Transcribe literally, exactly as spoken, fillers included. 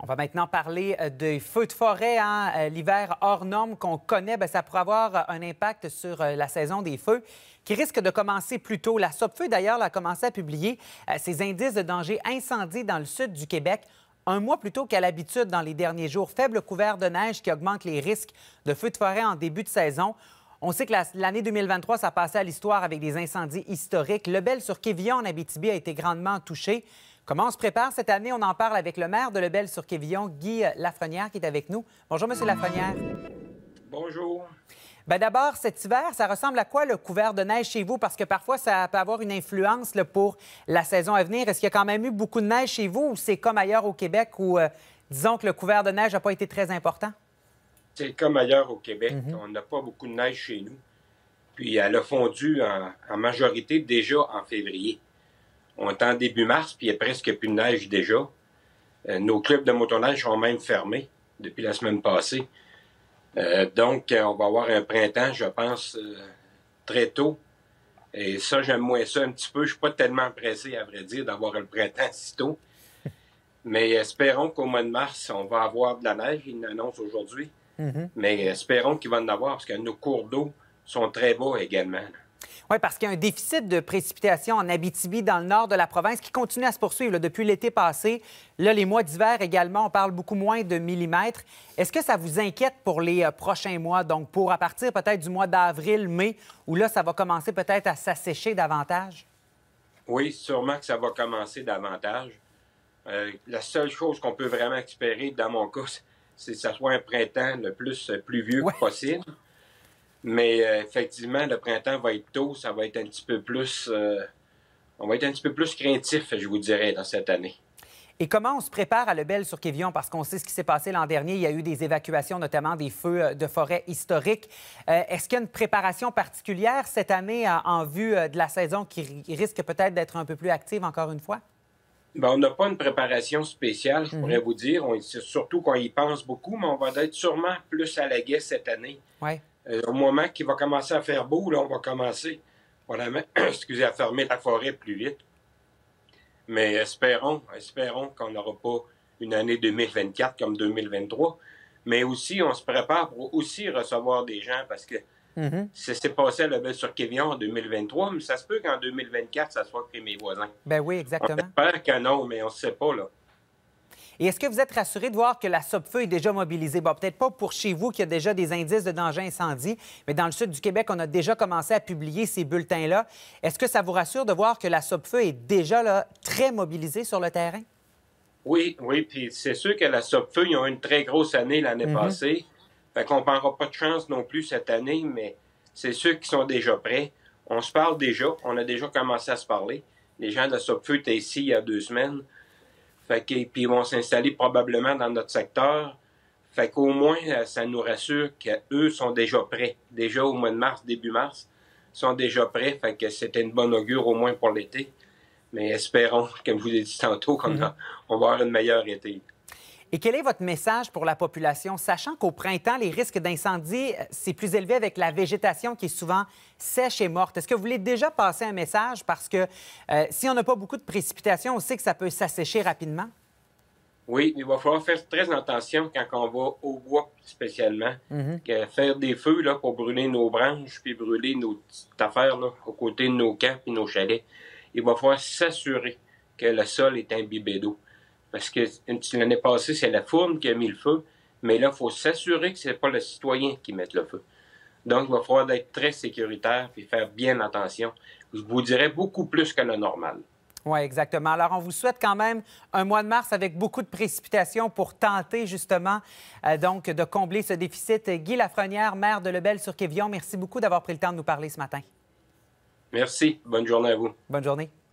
On va maintenant parler des feux de forêt. Hein? L'hiver hors norme qu'on connaît, bien, ça pourrait avoir un impact sur la saison des feux qui risque de commencer plus tôt. La Sopfeu, d'ailleurs, a commencé à publier ses indices de danger incendie dans le sud du Québec un mois plus tôt qu'à l'habitude dans les derniers jours. Faible couvert de neige qui augmente les risques de feux de forêt en début de saison. On sait que l'année deux mille vingt-trois, ça passait à l'histoire avec des incendies historiques. Lebel-sur-Quévillon, en Abitibi, a été grandement touché. Comment on se prépare cette année? On en parle avec le maire de Lebel-sur-Quévillon, Guy Lafrenière, qui est avec nous. Bonjour, M. Lafrenière. Bonjour. Bien, d'abord, cet hiver, ça ressemble à quoi le couvert de neige chez vous? Parce que parfois, ça peut avoir une influence là, pour la saison à venir. Est-ce qu'il y a quand même eu beaucoup de neige chez vous ou c'est comme ailleurs au Québec où, euh, disons que le couvert de neige n'a pas été très important? C'est comme ailleurs au Québec. Mm-hmm. On n'a pas beaucoup de neige chez nous. Puis elle a fondu en, en majorité déjà en février. On est en début mars, puis il n'y a presque plus de neige déjà. Euh, nos clubs de motoneige sont même fermés depuis la semaine passée. Euh, donc, on va avoir un printemps, je pense, euh, très tôt. Et ça, j'aime moins ça un petit peu. Je ne suis pas tellement pressé, à vrai dire, d'avoir le printemps si tôt. Mais espérons qu'au mois de mars, on va avoir de la neige. Ils l'annoncent aujourd'hui. Mm-hmm. Mais espérons qu'il va en avoir, parce que nos cours d'eau sont très bas également. Oui, parce qu'il y a un déficit de précipitations en Abitibi, dans le nord de la province, qui continue à se poursuivre là, depuis l'été passé. Là, les mois d'hiver également, on parle beaucoup moins de millimètres. Est-ce que ça vous inquiète pour les euh, prochains mois, donc pour à partir peut-être du mois d'avril, mai, où là, ça va commencer peut-être à s'assécher davantage? Oui, sûrement que ça va commencer davantage. Euh, la seule chose qu'on peut vraiment espérer, dans mon cas, c'est que ça soit un printemps le plus pluvieux ouais. possible. Mais euh, effectivement, le printemps va être tôt, ça va être un petit peu plus... Euh, on va être un petit peu plus craintif, je vous dirais, dans cette année. Et comment on se prépare à Lebel-sur-Quévillon? Parce qu'on sait ce qui s'est passé l'an dernier. Il y a eu des évacuations, notamment des feux de forêt historiques. Euh, est-ce qu'il y a une préparation particulière cette année en, en vue de la saison qui risque peut-être d'être un peu plus active encore une fois? Bien, on n'a pas une préparation spéciale, je mm-hmm. pourrais vous dire. On, surtout qu'on y pense beaucoup, mais on va être sûrement plus à la guet cette année. Oui. Euh, au moment qu'il va commencer à faire beau, là, on va commencer voilà, excusez, à fermer la forêt plus vite. Mais espérons, espérons qu'on n'aura pas une année deux mille vingt-quatre comme deux mille vingt-trois. Mais aussi, on se prépare pour aussi recevoir des gens parce que mm-hmm. ça s'est passé à Lebel-sur-Quévillon en deux mille vingt-trois, mais ça se peut qu'en deux mille vingt-quatre, ça soit que mes voisins. Ben oui, exactement. On espère que non, mais on ne sait pas, là. Et est-ce que vous êtes rassuré de voir que la Sopfeu est déjà mobilisée? Bon, peut-être pas pour chez vous, qu'il y a déjà des indices de danger incendie, mais dans le sud du Québec, on a déjà commencé à publier ces bulletins-là. Est-ce que ça vous rassure de voir que la Sopfeu est déjà là, très mobilisée sur le terrain? Oui, oui, puis c'est sûr que la Sopfeu, ils ont eu une très grosse année l'année mm-hmm. passée. Fait qu'on ne prendra pas de chance non plus cette année, mais c'est ceux qui sont déjà prêts. On se parle déjà, on a déjà commencé à se parler. Les gens de la Sopfeu étaient ici il y a deux semaines. Fait que, puis ils vont s'installer probablement dans notre secteur. Fait qu'au moins, ça nous rassure qu'eux sont déjà prêts. Déjà au mois de mars, début mars, sont déjà prêts. Fait que c'était une bonne augure au moins pour l'été. Mais espérons, comme je vous l'ai dit tantôt, qu'on mm-hmm. on va avoir une meilleure été. Et quel est votre message pour la population, sachant qu'au printemps, les risques d'incendie, c'est plus élevé avec la végétation qui est souvent sèche et morte. Est-ce que vous voulez déjà passer un message? Parce que euh, si on n'a pas beaucoup de précipitations, on sait que ça peut s'assécher rapidement. Oui, il va falloir faire très attention quand on va au bois spécialement. Mm-hmm. Que faire des feux là, pour brûler nos branches puis brûler nos petites affaires là, aux côtés de nos camps et nos chalets. Il va falloir s'assurer que le sol est imbibé d'eau. Parce que l'année passée, c'est la fourne qui a mis le feu, mais là, il faut s'assurer que ce n'est pas le citoyen qui met le feu. Donc, il va falloir être très sécuritaire et faire bien attention. Je vous dirais beaucoup plus que le normal. Oui, exactement. Alors, on vous souhaite quand même un mois de mars avec beaucoup de précipitations pour tenter justement euh, donc de combler ce déficit. Guy Lafrenière, maire de Lebel-sur-Quévillon, merci beaucoup d'avoir pris le temps de nous parler ce matin. Merci. Bonne journée à vous. Bonne journée.